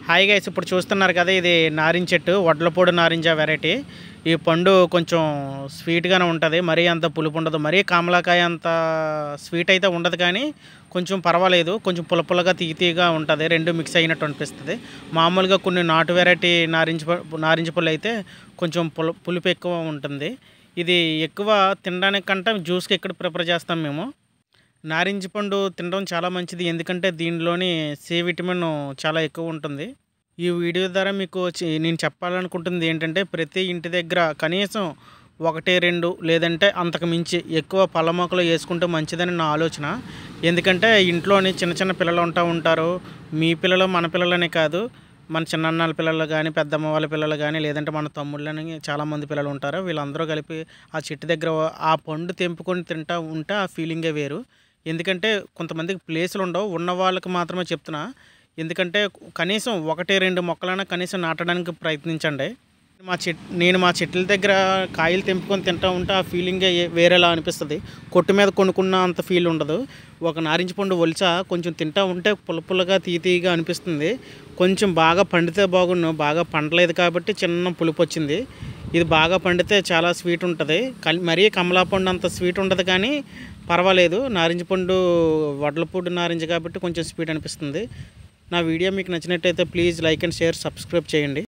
Hi guys, ఇప్పుడు చూస్తున్నారు కదా, ఇది నారింజ చెట్టు, వడ్లపూడి నారింజ వెరైటీ. ఈ పండు కొంచెం స్వీట్గానే ఉంటుంది, మరీ అంత పులుపు ఉండదు, మరీ కామలాకాయ అంత స్వీట్ అయితే ఉండదు, కానీ కొంచెం పర్వాలేదు, కొంచెం పుల్లపుల్లగా తీయగా ఉంటుంది, రెండు మిక్స్ అయినట్టు అనిపిస్తుంది. మామూలుగా కొన్ని నాటు వెరైటీ నారింజ పళ్ళు అయితే కొంచెం పులుపు ఎక్కువ ఉంటుంది. ఇది ఎక్కువ తినడానికి కంటే జ్యూస్కి ఎక్కువ ప్రిఫర్ చేస్తాం మేము. నారింజ పండు తినడం చాలా మంచిది, ఎందుకంటే దీనిలోని సి విటమిన్ చాలా ఎక్కువ ఉంటుంది. ఈ వీడియో ద్వారా మీకు నేను చెప్పాలనుకుంటుంది ఏంటంటే, ప్రతి ఇంటి దగ్గర కనీసం 1-2 లేదంటే అంతకు మించి ఎక్కువ పళ్ళ మొక్కలు వేసుకుంటే మంచిదని నా ఆలోచన. ఎందుకంటే ఇంట్లోని చిన్న చిన్న పిల్లలు ఉంటారు, మీ పిల్లలు మన పిల్లలనే కాదు, మన చిన్నన్నాళ్ళ పిల్లలు కానీ, పెద్దమ్మ వాళ్ళ పిల్లలు కానీ, లేదంటే మన తమ్ముళ్ళని చాలామంది పిల్లలు ఉంటారు. వీళ్ళందరూ కలిపి ఆ చెట్టు దగ్గర ఆ పండు తెంపుకొని తింటూ ఉంటే ఆ ఫీలింగే వేరు. ఎందుకంటే కొంతమందికి ప్లేసులు ఉండవు, ఉన్న వాళ్ళకి మాత్రమే చెప్తున్నా. ఎందుకంటే కనీసం 1-2 మొక్కలైనా కనీసం నాటడానికి ప్రయత్నించండి. నేను మా చెట్ల దగ్గర కాయలు తెంపుకొని తింటూ ఉంటే ఆ ఫీలింగే వేరేలా అనిపిస్తుంది. కొట్టు మీద కొనుక్కున్న అంత ఫీల్ ఉండదు. ఒక నారింజ పండు ఒలిచ కొంచెం తింటూ ఉంటే పుల్లగా తీయగా అనిపిస్తుంది. కొంచెం బాగా పండితే బాగుండు, బాగా పండలేదు కాబట్టి చిన్న పులుపు వచ్చింది. ఇది బాగా పండితే చాలా స్వీట్ ఉంటుంది, మరీ కమలా పండు అంత స్వీట్ ఉండదు, కానీ పర్వాలేదు. నారింజ పండు వడ్లపూడి నారింజ కాబట్టి కొంచెం స్వీట్ అనిపిస్తుంది. నా వీడియో మీకు నచ్చినట్టయితే please like and share, subscribe చేయండి.